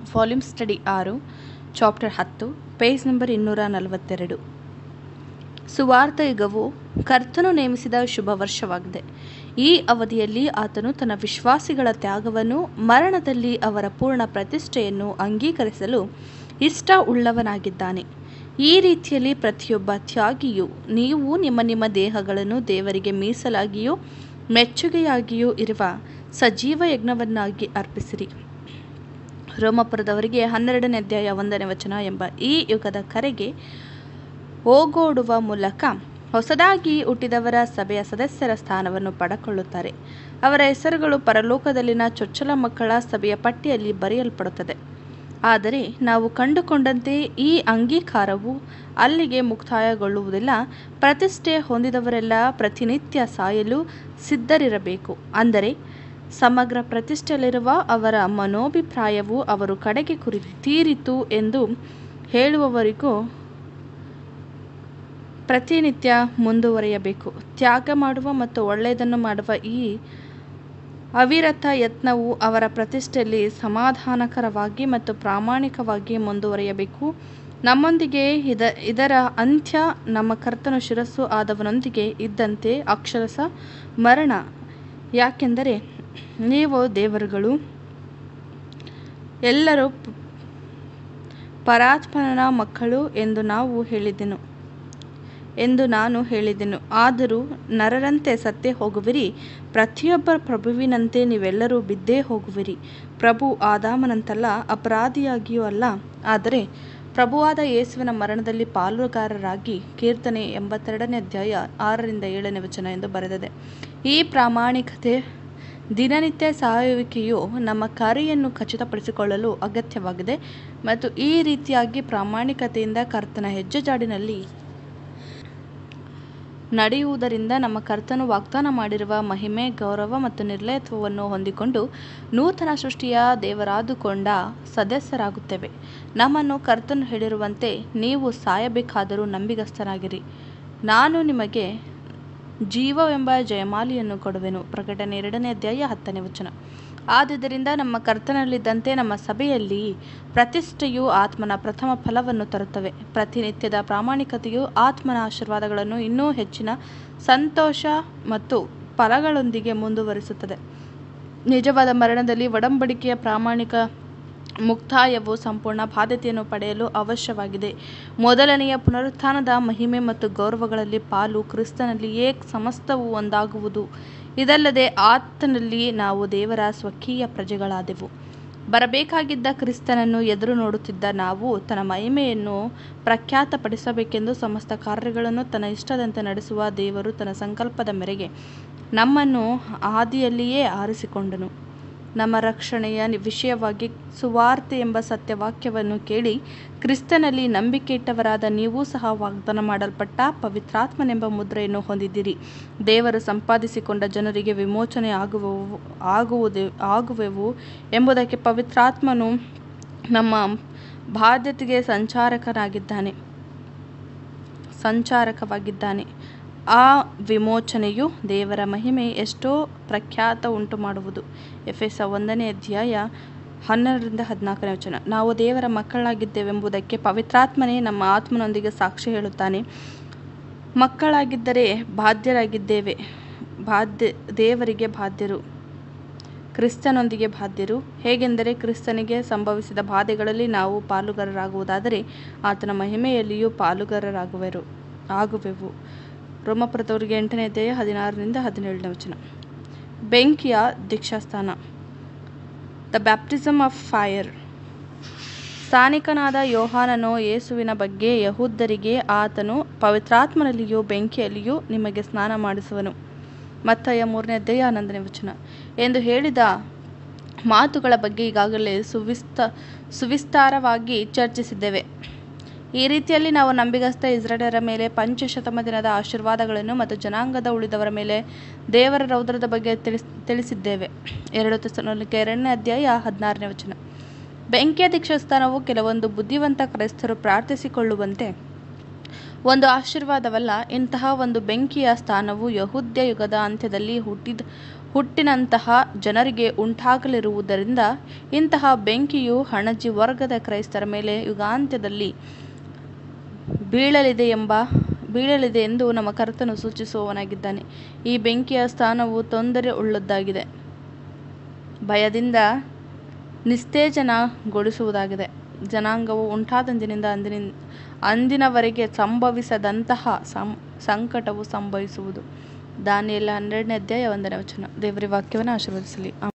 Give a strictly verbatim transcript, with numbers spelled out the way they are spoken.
Volume study ಆರು, chapter ಹತ್ತು, page number ಇನ್ನೂರ ನಲವತ್ತೆರಡು. ಸುವಾರ್ಥ ಯುಗವು ಕರ್ತನು ನೇಮಿಸಿದ ಶುಭ ವರ್ಷವಾಗಿದೆ. ಈ ಅವಧಿಯಲ್ಲಿ ಆತನು ತನ್ನ ವಿಶ್ವಾಸಿಗಳ ತ್ಯಾಗವನ್ನು, ಮರಣದಲ್ಲಿ ಅವರ ಪೂರ್ಣ ಪ್ರತಿಷ್ಠೆಯನ್ನು ಅಂಗೀಕರಿಸಲು ಇಷ್ಟ ಉಳ್ಳವನಾಗಿದ್ದಾನೆ. ಈ ರೀತಿಯಲ್ಲಿ ಪ್ರತಿಯೊಬ್ಬ ತ್ಯಾಗಿಯೂ ನೀವು ನಿಮ್ಮ ನಿಮ್ಮ ದೇಹಗಳನ್ನು ದೇವರಿಗೆ ಮೀಸಲಾಗಿಯೂ ಮೆಚ್ಚುಗೆಯಾಗಿಯೂ ಇರುವ ಸಜೀವ ಯಜ್ಞವನ್ನಾಗಿ ಅರ್ಪಿಸಿರಿ. ರೋಮಪುರದವರಿಗೆ ಹನ್ನೆರಡನೇ ಅಧ್ಯಾಯ ಒಂದನೇ ವಚನ ಎಂಬ ಈ ಯುಗದ ಕರೆಗೆ ಓಗೊಡುವ ಮೂಲಕ ಹೊಸದಾಗಿ ಹುಟ್ಟಿದವರ ಸಭೆಯ ಸದಸ್ಯರ ಸ್ಥಾನವನ್ನು ಪಡೆದುಕೊಳ್ಳುತ್ತಾರೆ. ಅವರ ಹೆಸರುಗಳು ಪರಲೋಕದಲ್ಲಿನ ಚೊಚ್ಚಲ ಮಕ್ಕಳ ಸಭೆಯ ಪಟ್ಟಿಯಲ್ಲಿ ಬರೆಯಲ್ಪಡುತ್ತದೆ. ಆದರೆ ನಾವು ಕಂಡುಕೊಂಡಂತೆ ಈ ಅಂಗೀಕಾರವು ಅಲ್ಲಿಗೆ ಮುಕ್ತಾಯಗೊಳ್ಳುವುದಿಲ್ಲ. ಪ್ರತಿಷ್ಠೆ ಹೊಂದಿದವರೆಲ್ಲ ಪ್ರತಿನಿತ್ಯ ಸಾಯಲು ಸಿದ್ಧರಿರಬೇಕು. ಅಂದರೆ ಸಮಗ್ರ ಪ್ರತಿಷ್ಠೆಯಲ್ಲಿರುವ ಅವರ ಮನೋಭಿಪ್ರಾಯವು ಅವರು ಕಡೆಗೆ ಕುರಿ ತೀರಿತು ಎಂದು ಹೇಳುವವರೆಗೂ ಪ್ರತಿನಿತ್ಯ ಮುಂದುವರಿಯಬೇಕು. ತ್ಯಾಗ ಮಾಡುವ ಮತ್ತು ಒಳ್ಳೆಯದನ್ನು ಮಾಡುವ ಈ ಅವಿರತ ಯತ್ನವು ಅವರ ಪ್ರತಿಷ್ಠೆಯಲ್ಲಿ ಸಮಾಧಾನಕರವಾಗಿ ಮತ್ತು ಪ್ರಾಮಾಣಿಕವಾಗಿ ಮುಂದುವರಿಯಬೇಕು. ನಮ್ಮೊಂದಿಗೆ ಇದ ಇದರ ಅಂತ್ಯ ನಮ್ಮ ಕರ್ತನ ಶಿರಸ್ಸು ಆದವನೊಂದಿಗೆ ಇದ್ದಂತೆ ಅಕ್ಷರಶಃ ಮರಣ. ಯಾಕೆಂದರೆ ನೀವು ದೇವರುಗಳು ಎಲ್ಲರೂ ಪರಾತ್ಮನ ಮಕ್ಕಳು ಎಂದು ನಾವು ಹೇಳಿದೆನು ಎಂದು ನಾನು ಹೇಳಿದೆನು. ಆದರೂ ನರರಂತೆ ಸತ್ತೇ ಹೋಗುವಿರಿ, ಪ್ರತಿಯೊಬ್ಬ ಪ್ರಭುವಿನಂತೆ ನೀವೆಲ್ಲರೂ ಬಿದ್ದೇ ಹೋಗುವಿರಿ. ಪ್ರಭು ಆದಾಮನಂತಲ್ಲ, ಅಪರಾಧಿಯಾಗಿಯೂ ಅಲ್ಲ, ಆದರೆ ಪ್ರಭುವಾದ ಯೇಸುವಿನ ಮರಣದಲ್ಲಿ ಪಾಲುಗಾರರಾಗಿ. ಕೀರ್ತನೆ ಎಂಬತ್ತೆರಡನೇ ಅಧ್ಯಾಯ ಆರರಿಂದ ಏಳನೇ ವಚನ ಎಂದು ಬರೆದಿದೆ. ಈ ಪ್ರಾಮಾಣಿಕತೆ ದಿನನಿತ್ಯ ಸಾಯುವಿಕೆಯು ನಮ್ಮ ಕರೆಯನ್ನು ಖಚಿತಪಡಿಸಿಕೊಳ್ಳಲು ಅಗತ್ಯವಾಗಿದೆ ಮತ್ತು ಈ ರೀತಿಯಾಗಿ ಪ್ರಾಮಾಣಿಕತೆಯಿಂದ ಕರ್ತನ ಹೆಜ್ಜೆಜಾಡಿನಲ್ಲಿ ನಡೆಯುವುದರಿಂದ ನಮ್ಮ ಕರ್ತನು ವಾಗ್ದಾನ ಮಾಡಿರುವ ಮಹಿಮೆ, ಗೌರವ ಮತ್ತು ನಿರ್ಲಯತ್ವವನ್ನು ಹೊಂದಿಕೊಂಡು ನೂತನ ಸೃಷ್ಟಿಯ ದೇವರಾದುಕೊಂಡ ಸದಸ್ಯರಾಗುತ್ತೇವೆ. ನಮ್ಮನ್ನು ಕರ್ತನು ಹೇಳಿರುವಂತೆ, ನೀವು ಸಾಯಬೇಕಾದರೂ ನಂಬಿಗಸ್ತನಾಗಿರಿ, ನಾನು ನಿಮಗೆ ಜೀವವೆಂಬ ಜಯಮಾಲೆಯನ್ನು ಕೊಡುವೆನು. ಪ್ರಕಟಣೆ ಎರಡನೇ ಅಧ್ಯಾಯ ಹತ್ತನೇ ವಚನ. ಆದುದರಿಂದ ನಮ್ಮ ಕರ್ತನಲ್ಲಿದ್ದಂತೆ ನಮ್ಮ ಸಭೆಯಲ್ಲಿ ಪ್ರತಿಷ್ಠೆಯು ಆತ್ಮನ ಪ್ರಥಮ ಫಲವನ್ನು ತರುತ್ತವೆ. ಪ್ರತಿನಿತ್ಯದ ಪ್ರಾಮಾಣಿಕತೆಯು ಆತ್ಮನ ಆಶೀರ್ವಾದಗಳನ್ನು ಇನ್ನೂ ಹೆಚ್ಚಿನ ಸಂತೋಷ ಮತ್ತು ಫಲಗಳೊಂದಿಗೆ ಮುಂದುವರಿಸುತ್ತದೆ. ನಿಜವಾದ ಮರಣದಲ್ಲಿ ಒಡಂಬಡಿಕೆಯ ಪ್ರಾಮಾಣಿಕ ಮುಕ್ತಾಯವು ಸಂಪೂರ್ಣ ಬಾಧ್ಯತೆಯನ್ನು ಪಡೆಯಲು ಅವಶ್ಯವಾಗಿದೆ. ಮೊದಲನೆಯ ಪುನರುತ್ಥಾನದ ಮಹಿಮೆ ಮತ್ತು ಗೌರವಗಳಲ್ಲಿ ಪಾಲು ಕ್ರಿಸ್ತನಲ್ಲಿಯೇ ಸಮಸ್ತವೂ ಒಂದಾಗುವುದು. ಇದಲ್ಲದೆ ಆತನಲ್ಲಿ ನಾವು ದೇವರ ಸ್ವಕೀಯ ಪ್ರಜೆಗಳಾದೆವು. ಬರಬೇಕಾಗಿದ್ದ ಕ್ರಿಸ್ತನನ್ನು ಎದುರು ನೋಡುತ್ತಿದ್ದ ನಾವು ತನ್ನ ಮಹಿಮೆಯನ್ನು ಪ್ರಖ್ಯಾತಪಡಿಸಬೇಕೆಂದು ಸಮಸ್ತ ಕಾರ್ಯಗಳನ್ನು ತನ್ನ ಇಷ್ಟದಂತೆ ನಡೆಸುವ ದೇವರು ತನ್ನ ಸಂಕಲ್ಪದ ಮೇರೆಗೆ ನಮ್ಮನ್ನು ಆದಿಯಲ್ಲಿಯೇ ಆರಿಸಿಕೊಂಡನು. ನಮ್ಮ ರಕ್ಷಣೆಯ ವಿಷಯವಾಗಿ ಸುವಾರ್ತೆ ಎಂಬ ಸತ್ಯವಾಕ್ಯವನ್ನು ಕೇಳಿ ಕ್ರಿಸ್ತನಲ್ಲಿ ನಂಬಿಕೆಯಿಟ್ಟವರಾದ ನೀವು ಸಹ ವಾಗ್ದಾನ ಮಾಡಲ್ಪಟ್ಟ ಪವಿತ್ರಾತ್ಮನೆಂಬ ಮುದ್ರೆಯನ್ನು ಹೊಂದಿದ್ದೀರಿ. ದೇವರು ಸಂಪಾದಿಸಿಕೊಂಡ ಜನರಿಗೆ ವಿಮೋಚನೆ ಆಗುವವು ಆಗುವುದೇ ಆಗುವೆವು ಎಂಬುದಕ್ಕೆ ಪವಿತ್ರಾತ್ಮನು ನಮ್ಮ ಬಾಧ್ಯತೆಗೆ ಸಂಚಾರಕನಾಗಿದ್ದಾನೆ ಸಂಚಾರಕವಾಗಿದ್ದಾನೆ. ಆ ವಿಮೋಚನೆಯು ದೇವರ ಮಹಿಮೆ ಎಷ್ಟೋ ಪ್ರಖ್ಯಾತ ಉಂಟು ಮಾಡುವುದು. ಎಫೆಸ ಒಂದನೇ ಅಧ್ಯಾಯ ಹನ್ನೆರಡರಿಂದ ಹದಿನಾಲ್ಕನೇ ವಚನ. ನಾವು ದೇವರ ಮಕ್ಕಳಾಗಿದ್ದೇವೆಂಬುದಕ್ಕೆ ಪವಿತ್ರಾತ್ಮನೇ ನಮ್ಮ ಆತ್ಮನೊಂದಿಗೆ ಸಾಕ್ಷಿ ಹೇಳುತ್ತಾನೆ. ಮಕ್ಕಳಾಗಿದ್ದರೆ ಬಾಧ್ಯರಾಗಿದ್ದೇವೆ, ಬಾಧ್ಯ ದೇವರಿಗೆ ಬಾಧ್ಯರು, ಕ್ರಿಸ್ತನೊಂದಿಗೆ ಬಾಧ್ಯರು. ಹೇಗೆಂದರೆ ಕ್ರಿಸ್ತನಿಗೆ ಸಂಭವಿಸಿದ ಬಾಧೆಗಳಲ್ಲಿ ನಾವು ಪಾಲುಗಾರರಾಗುವುದಾದರೆ ಆತನ ಮಹಿಮೆಯಲ್ಲಿಯೂ ಪಾಲುಗಾರರಾಗುವೆರು ಆಗುವೆವು. ರೋಮಪುರದವರಿಗೆ ಎಂಟನೇ ಅಧ್ಯಾಯ ಹದಿನಾರರಿಂದ ಹದಿನೇಳನೇ ವಚನ. ಬೆಂಕಿಯ ದೀಕ್ಷಾಸ್ನಾನ, ದ ಬ್ಯಾಪ್ಟಿಸಮ್ ಆಫ್ ಫೈರ್. ಸ್ನಾನಿಕನಾದ ಯೋಹಾನನು ಯೇಸುವಿನ ಬಗ್ಗೆ ಯಹೂದ್ಯರಿಗೆ, ಆತನು ಪವಿತ್ರಾತ್ಮನಲ್ಲಿಯೂ ಬೆಂಕಿಯಲ್ಲಿಯೂ ನಿಮಗೆ ಸ್ನಾನ ಮಾಡಿಸುವನು, ಮತ್ತಾಯ ಮೂರನೇ ಅಧ್ಯಾಯ ಹನ್ನೊಂದನೇ ವಚನ ಎಂದು ಹೇಳಿದ ಮಾತುಗಳ ಬಗ್ಗೆ ಈಗಾಗಲೇ ಸುವಿಸ್ತ ಸುವಿಸ್ತಾರವಾಗಿ ಚರ್ಚಿಸಿದ್ದೇವೆ. ಈ ರೀತಿಯಲ್ಲಿ ನಾವು ನಂಬಿಗಸ್ತ ಇಸ್ರಾಯೇಲ್ಯರ ಮೇಲೆ ಪಂಚಶತಮ ದಿನದ ಆಶೀರ್ವಾದಗಳನ್ನು ಮತ್ತು ಜನಾಂಗದ ಉಳಿದವರ ಮೇಲೆ ದೇವರ ರೌದ್ರದ ಬಗ್ಗೆ ತಿಳಿಸ್ ತಿಳಿಸಿದ್ದೇವೆ. ಎರಡು ಥೆಸಲೋನಿಕ ಎರಡನೇ ಅಧ್ಯಾಯ ಹದಿನಾರನೇ ವಚನ. ಬೆಂಕಿಯ ದೀಕ್ಷಾಸ್ನಾನವು ಕೆಲವೊಂದು ಬುದ್ಧಿವಂತ ಕ್ರೈಸ್ತರು ಪ್ರಾರ್ಥಿಸಿಕೊಳ್ಳುವಂತೆ ಒಂದು ಆಶೀರ್ವಾದವಲ್ಲ. ಇಂತಹ ಒಂದು ಬೆಂಕಿಯ ಸ್ಥಾನವು ಯಹೂದ್ಯ ಯುಗದ ಅಂತ್ಯದಲ್ಲಿ ಹುಟ್ಟಿದ ಹುಟ್ಟಿನಂತಹ ಜನರಿಗೆ ಉಂಟಾಗಲಿರುವುದರಿಂದ ಇಂತಹ ಬೆಂಕಿಯು ಹಣಜಿ ವರ್ಗದ ಕ್ರೈಸ್ತರ ಮೇಲೆ ಯುಗಾಂತ್ಯದಲ್ಲಿ ಬೀಳಲಿದೆ ಎಂಬ ಬೀಳಲಿದೆ ಎಂದು ನಮ್ಮ ಕರ್ತನು ಸೂಚಿಸುವವನಾಗಿದ್ದಾನೆ. ಈ ಬೆಂಕಿಯ ಸ್ಥಾನವು ತೊಂದರೆ ಉಳ್ಳದ್ದಾಗಿದೆ, ಭಯದಿಂದ ನಿಸ್ತೇಜನಗೊಳಿಸುವುದಾಗಿದೆ. ಜನಾಂಗವು ಉಂಟಾದಂದಿನಿಂದ ಅಂದಿನ ಅಂದಿನವರೆಗೆ ಸಂಭವಿಸದಂತಹ ಸಂ ಸಂಕಟವು ಸಂಭವಿಸುವುದು. ದಾನಿಯೇಲ ಹನ್ನೆರಡನೇ ಅಧ್ಯಾಯ ಒಂದನೇ ವಚನ. ದೇವರ ವಾಕ್ಯವನ್ನು ಆಶೀರ್ವದಿಸಲಿ.